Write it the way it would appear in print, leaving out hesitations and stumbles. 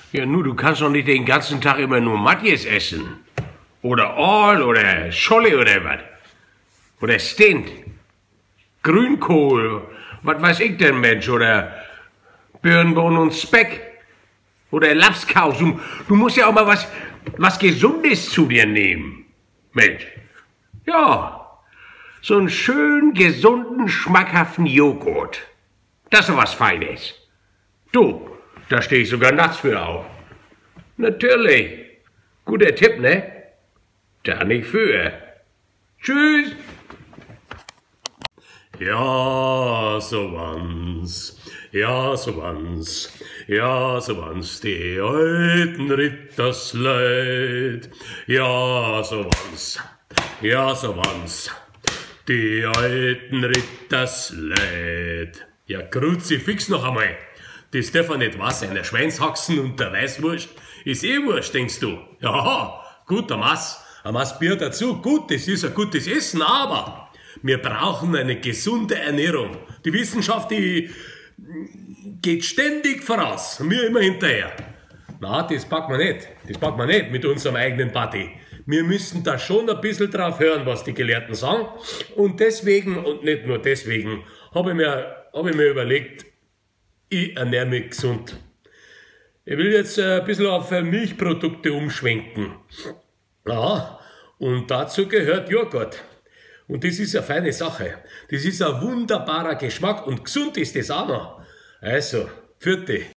Ja, nu, du kannst doch nicht den ganzen Tag immer nur Matjes essen. Oder Aal oder Scholle oder was. Oder Stint. Grünkohl. Was weiß ich denn, Mensch. Oder Birnbaum und Speck. Oder Lapskaus. Du musst ja auch mal was Gesundes zu dir nehmen. Mensch. Ja. So einen schönen, gesunden, schmackhaften Joghurt. Das ist doch was Feines. Du, da stehe ich sogar nachts für auf. Natürlich. Guter Tipp, ne? Da nicht für. Tschüss. Ja, so war's. Ja, so war's. Ja, so war's. Die alten Rittersleid. Ja, so war's. Ja, so war's. Die alten Rittersleid. Ja, Kruzifix noch einmal. Das darf er nicht wahr sein. Der Schweinshaxen und der Weißwurst ist eh Wurst, denkst du? Ja, gut, ein Maß Bier dazu. Gut, das ist ein gutes Essen, aber wir brauchen eine gesunde Ernährung. Die Wissenschaft, die geht ständig voraus. Wir immer hinterher. Na, das packen wir nicht. Das packen wir nicht mit unserem eigenen Party. Wir müssen da schon ein bisschen drauf hören, was die Gelehrten sagen. Und deswegen, und nicht nur deswegen, habe ich mir überlegt, ich ernähre mich gesund. Ich will jetzt ein bisschen auf Milchprodukte umschwenken. Ja, und dazu gehört Joghurt. Und das ist eine feine Sache. Das ist ein wunderbarer Geschmack und gesund ist das auch noch. Also, vierte.